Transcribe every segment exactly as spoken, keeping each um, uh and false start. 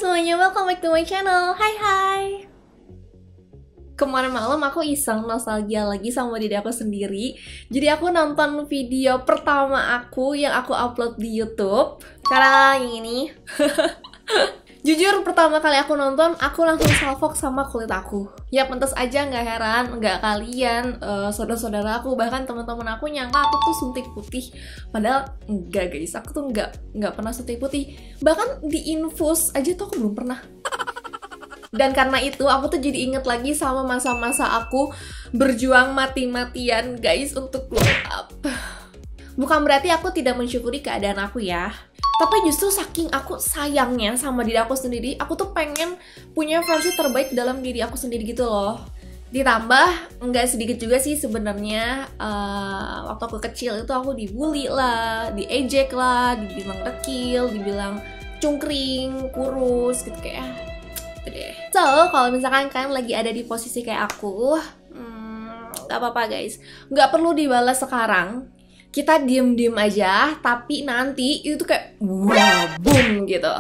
semuanya, welcome back to my channel. Hai hai. Kemarin malam aku iseng nostalgia lagi sama diri aku sendiri. Jadi aku nonton video pertama aku yang aku upload di YouTube. Cara yang ini. Jujur pertama kali aku nonton, aku langsung salfok sama kulit aku. Ya pantas aja, nggak heran, nggak kalian, uh, saudara-saudara aku, bahkan teman-teman aku nyangka aku tuh suntik putih. Padahal enggak guys, aku tuh nggak nggak pernah suntik putih. Bahkan di infus aja tuh aku belum pernah. Dan karena itu aku tuh jadi inget lagi sama masa-masa aku berjuang mati-matian guys untuk glow up. Bukan berarti aku tidak mensyukuri keadaan aku ya. Tapi justru saking aku sayangnya sama diri aku sendiri, aku tuh pengen punya versi terbaik dalam diri aku sendiri gitu loh. Ditambah, nggak sedikit juga sih sebenarnya uh, waktu aku kecil itu aku dibully lah, diejek lah, dibilang dekil, dibilang cungkring, kurus gitu kayak gitu deh. So, kalau misalkan kalian lagi ada di posisi kayak aku, hmm, nggak apa-apa guys, nggak perlu dibalas sekarang. Kita diem-diem aja, tapi nanti itu kayak wow, boom gitu.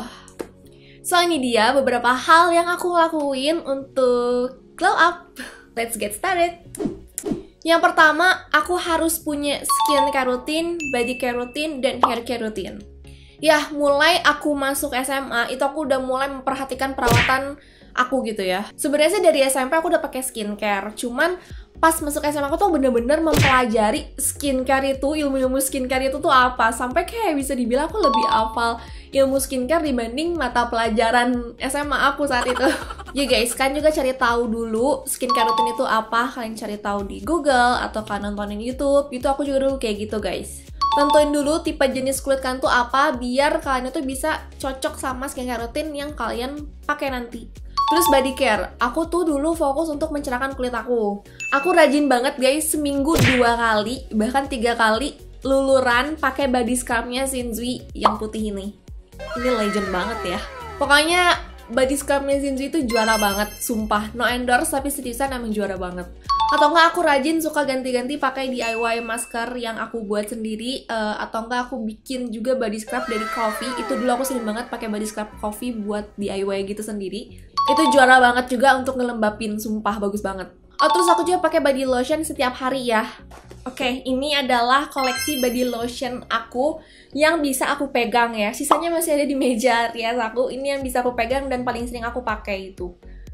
So ini dia beberapa hal yang aku lakuin untuk glow up. Let's get started. Yang pertama, aku harus punya skincare rutin, body care rutin, dan hair care rutin. Ya, mulai aku masuk S M A, itu aku udah mulai memperhatikan perawatan aku gitu ya. Sebenarnya sih dari S M P aku udah pakai skincare, cuman pas masuk S M A aku tuh bener-bener mempelajari skincare itu, ilmu-ilmu skincare itu tuh apa. Sampai kayak bisa dibilang aku lebih hafal ilmu skincare dibanding mata pelajaran S M A aku saat itu. Ya guys, kan juga cari tahu dulu skincare rutin itu apa. Kalian cari tahu di Google atau kalian nontonin YouTube. Itu aku juga dulu kayak gitu guys. Tentuin dulu tipe jenis kulit kalian tuh apa, biar kalian itu bisa cocok sama skincare rutin yang kalian pakai nanti. Terus body care, aku tuh dulu fokus untuk mencerahkan kulit aku. Aku rajin banget guys, seminggu dua kali, bahkan tiga kali luluran pakai body scrubnya Zinzui yang putih ini. Ini legend banget ya. Pokoknya body scrubnya Zinzui itu juara banget, sumpah. No endorse tapi seriusan emang juara banget. Atau enggak aku rajin suka ganti-ganti pakai D I Y masker yang aku buat sendiri, uh, atau enggak aku bikin juga body scrub dari Coffee. Itu dulu aku sering banget pakai body scrub Coffee buat D I Y gitu sendiri. Itu juara banget juga untuk ngelembapin, sumpah bagus banget. Oh, terus aku juga pakai body lotion setiap hari ya. Oke, okay, ini adalah koleksi body lotion aku yang bisa aku pegang ya. Sisanya masih ada di meja rias aku. Ini yang bisa aku pegang dan paling sering aku pakai itu.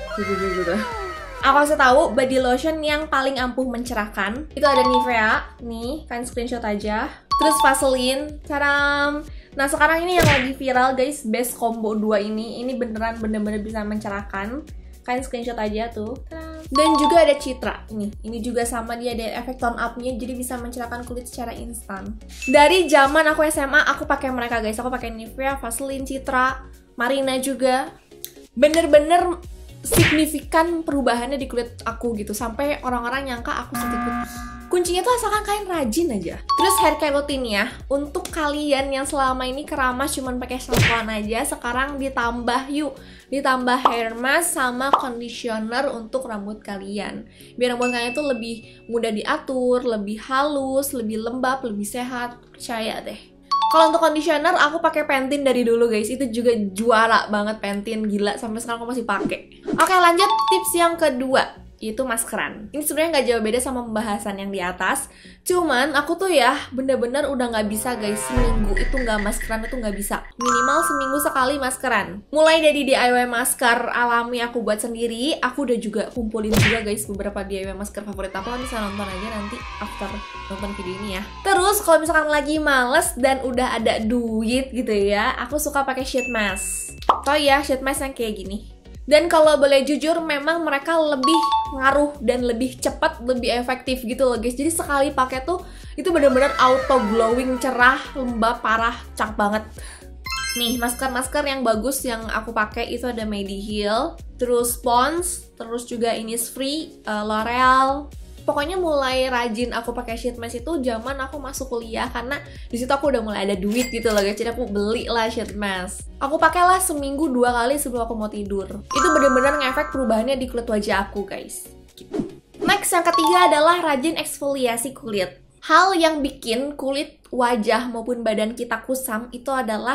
Aku kasih tahu body lotion yang paling ampuh mencerahkan. Itu ada Nivea, nih, kalian screenshot aja. Terus Vaseline, caram. Nah sekarang ini yang lagi viral guys, best combo dua ini. Ini beneran bener-bener bisa mencerahkan. Kalian screenshot aja tuh. Dan juga ada Citra, ini ini juga sama, dia ada efek tone up-nya, jadi bisa mencerahkan kulit secara instan. Dari zaman aku S M A, aku pakai mereka guys. Aku pakai Nivea, Vaseline, Citra, Marina juga. Bener-bener signifikan perubahannya di kulit aku gitu, sampai orang-orang nyangka aku suntik putih. Kuncinya tuh asalkan kalian rajin aja. Terus hair care rutin ya. Untuk kalian yang selama ini keramas cuman pakai shampooan aja, sekarang ditambah yuk. Ditambah hair mask sama conditioner untuk rambut kalian. Biar rambut kalian tuh lebih mudah diatur, lebih halus, lebih lembab, lebih sehat. Percaya deh. Kalau untuk conditioner aku pakai Pantene dari dulu guys. Itu juga juara banget Pantene, gila, sampai sekarang aku masih pakai. Oke, lanjut tips yang kedua, yaitu maskeran. Ini sebenarnya nggak jauh beda sama pembahasan yang di atas. Cuman aku tuh ya bener-bener udah nggak bisa guys, seminggu itu nggak maskeran itu nggak bisa. Minimal seminggu sekali maskeran. Mulai dari D I Y masker alami aku buat sendiri. Aku udah juga kumpulin juga guys beberapa D I Y masker favorit aku. Kan bisa nonton aja nanti after nonton video ini ya. Terus kalau misalkan lagi males dan udah ada duit gitu ya, aku suka pakai sheet mask. Oh ya, sheet mask yang kayak gini. Dan kalau boleh jujur, memang mereka lebih ngaruh dan lebih cepat, lebih efektif gitu loh guys. Jadi sekali pakai tuh, itu bener-bener auto glowing, cerah, lembab, parah, cakep banget. Nih, masker-masker yang bagus yang aku pakai itu ada Mediheal, terus Pond's, terus juga Innisfree, uh, L'Oreal. Pokoknya mulai rajin aku pakai sheet mask itu zaman aku masuk kuliah, karena di situ aku udah mulai ada duit gitu loh guys. Jadi aku beli lah sheet mask. Aku pakailah seminggu dua kali sebelum aku mau tidur. Itu bener-bener ngefek perubahannya di kulit wajah aku guys. Gitu. Next yang ketiga adalah rajin eksfoliasi kulit. Hal yang bikin kulit wajah maupun badan kita kusam itu adalah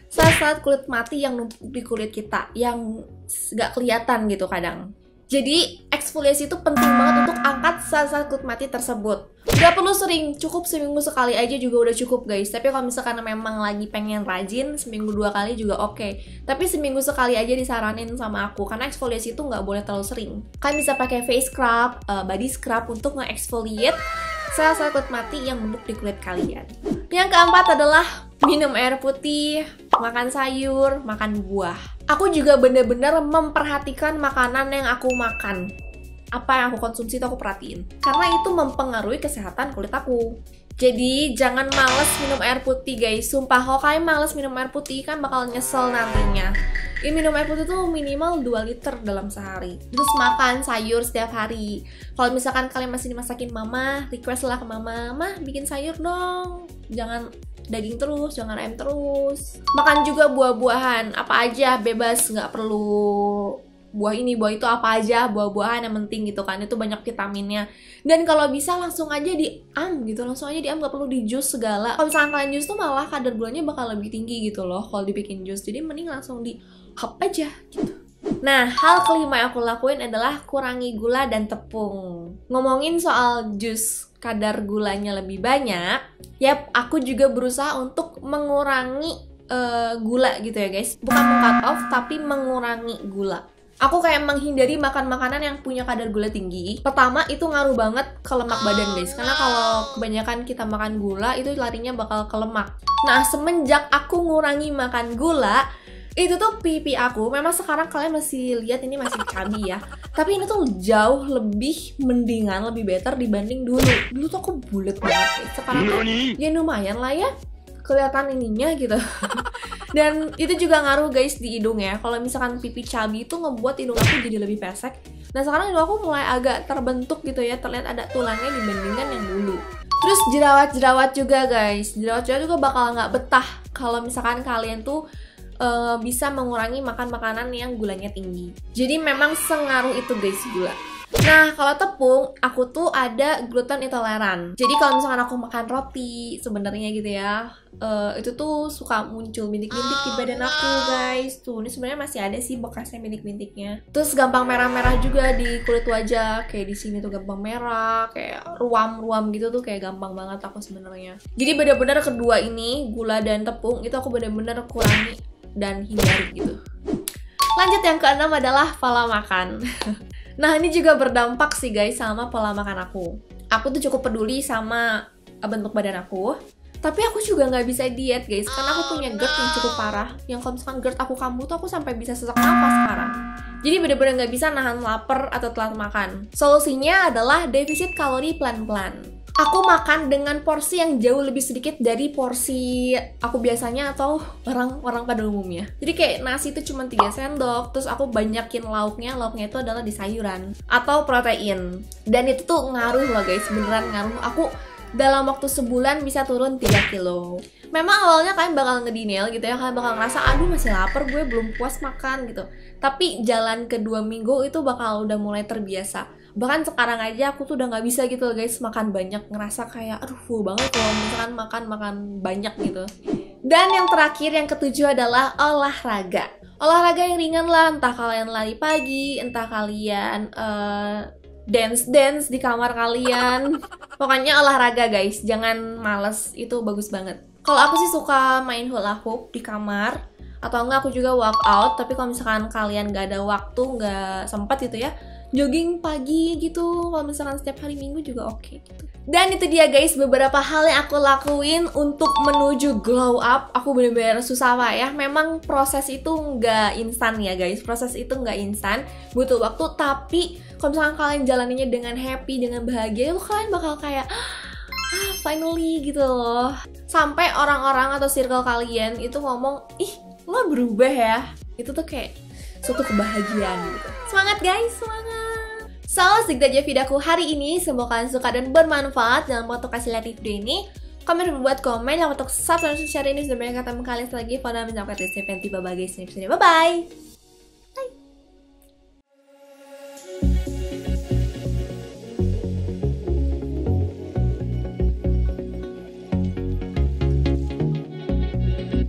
saat-saat kulit mati yang numpuk di kulit kita, yang gak kelihatan gitu kadang. Jadi eksfoliasi itu penting banget untuk angkat sel-sel kulit mati tersebut. Gak perlu sering, cukup seminggu sekali aja juga udah cukup guys. Tapi kalau misalkan memang lagi pengen rajin, seminggu dua kali juga oke. Okay. Tapi seminggu sekali aja disaranin sama aku, karena eksfoliasi itu nggak boleh terlalu sering. Kalian bisa pakai face scrub, uh, body scrub untuk nge-exfoliate sel-sel kulit mati yang menumpuk di kulit kalian. Yang keempat adalah minum air putih, makan sayur, makan buah. Aku juga bener-bener memperhatikan makanan yang aku makan. Apa yang aku konsumsi itu aku perhatiin. Karena itu mempengaruhi kesehatan kulit aku. Jadi jangan males minum air putih guys. Sumpah kalau kalian males minum air putih kan bakal nyesel nantinya. Ini minum air putih tuh minimal dua liter dalam sehari. Terus makan sayur setiap hari. Kalau misalkan kalian masih dimasakin mama, request lah ke mama, "Mah, bikin sayur dong." Jangan daging terus, jangan ayam terus. Makan juga buah-buahan, apa aja, bebas, nggak perlu buah ini, buah itu, apa aja, buah-buahan yang penting gitu kan, itu banyak vitaminnya. Dan kalau bisa langsung aja diam gitu, langsung aja diam, nggak perlu di jus segala. Kalau misalkan kalian jus tuh malah kadar gulanya bakal lebih tinggi gitu loh kalau dibikin jus, jadi mending langsung di hop aja gitu. Nah, hal kelima yang aku lakuin adalah kurangi gula dan tepung. Ngomongin soal jus kadar gulanya lebih banyak, yap, aku juga berusaha untuk mengurangi uh, gula gitu ya guys. Bukan meng-cut off, tapi mengurangi gula. Aku kayak menghindari makan makanan yang punya kadar gula tinggi. Pertama, itu ngaruh banget ke lemak badan guys. Karena kalau kebanyakan kita makan gula, itu larinya bakal ke lemak. Nah, semenjak aku ngurangi makan gula, itu tuh pipi aku, memang sekarang kalian masih lihat ini masih cabi ya, tapi ini tuh jauh lebih mendingan, lebih better dibanding dulu. Dulu tuh aku bulet banget, sekarang tuh ya lumayan lah ya, kelihatan ininya gitu. Dan itu juga ngaruh guys di hidung ya. Kalau misalkan pipi cabi itu ngebuat hidung aku jadi lebih pesek. Nah sekarang hidung aku mulai agak terbentuk gitu ya, terlihat ada tulangnya dibandingkan yang dulu. Terus jerawat-jerawat juga guys, jerawat-jerawat juga bakal nggak betah kalau misalkan kalian tuh Uh, bisa mengurangi makan makanan yang gulanya tinggi. Jadi memang sengaruh itu guys gula. Nah kalau tepung, aku tuh ada gluten intoleran. Jadi kalau misalkan aku makan roti sebenarnya gitu ya, uh, itu tuh suka muncul bintik-bintik di badan aku guys. Tuh ini sebenarnya masih ada sih bekasnya bintik-bintiknya. Terus gampang merah-merah juga di kulit wajah, kayak di sini tuh gampang merah, kayak ruam-ruam gitu tuh kayak gampang banget aku sebenarnya. Jadi benar-benar kedua ini, gula dan tepung itu aku benar-benar kurangi dan hindari gitu. Lanjut yang keenam adalah pola makan. Nah ini juga berdampak sih guys sama pola makan aku. Aku tuh cukup peduli sama bentuk badan aku, tapi aku juga nggak bisa diet guys, karena aku punya GERD yang cukup parah. Yang kalau misalkan GERD aku kambuh tuh aku sampai bisa sesak nafas sekarang. Jadi bener-bener nggak bisa nahan lapar atau telat makan. Solusinya adalah defisit kalori pelan-pelan. Aku makan dengan porsi yang jauh lebih sedikit dari porsi aku biasanya atau orang-orang pada umumnya. Jadi kayak nasi itu cuma tiga sendok, terus aku banyakin lauknya, lauknya itu adalah di sayuran atau protein. Dan itu tuh ngaruh loh guys, beneran ngaruh. Aku dalam waktu sebulan bisa turun tiga kilo. Memang awalnya kalian bakal ngedenial gitu ya, kalian bakal ngerasa aduh masih lapar, gue belum puas makan gitu. Tapi jalan kedua minggu itu bakal udah mulai terbiasa. Bahkan sekarang aja aku tuh udah nggak bisa gitu guys makan banyak, ngerasa kayak aduh full banget kalau misalkan makan-makan banyak gitu. Dan yang terakhir, yang ketujuh adalah olahraga. Olahraga yang ringan lah, entah kalian lari pagi, entah kalian uh, dance-dance di kamar kalian. Pokoknya olahraga guys, jangan males, itu bagus banget. Kalau aku sih suka main hula hoop di kamar, atau enggak aku juga workout. Tapi kalau misalkan kalian nggak ada waktu, nggak sempat gitu ya, jogging pagi gitu, kalau misalkan setiap hari Minggu juga oke okay, gitu. Dan itu dia guys beberapa hal yang aku lakuin untuk menuju glow up. Aku bener-bener susah pak ya. Memang proses itu nggak instan ya guys. Proses itu nggak instan, butuh waktu. Tapi kalau misalkan kalian jalaninya dengan happy, dengan bahagia, itu kalian bakal kayak ah finally gitu loh. Sampai orang-orang atau circle kalian itu ngomong, ih lo berubah ya. Itu tuh kayak suatu kebahagiaan gitu. Semangat guys, semangat. So, segitu aja videoku hari ini. Semoga kalian suka dan bermanfaat. Jangan lupa untuk kasih like video ini, komen dan membuat komen. Jangan lupa untuk subscribe dan share ini. Sudah banyak ketemu kalian lagi. Pada mencapai tips bye bye.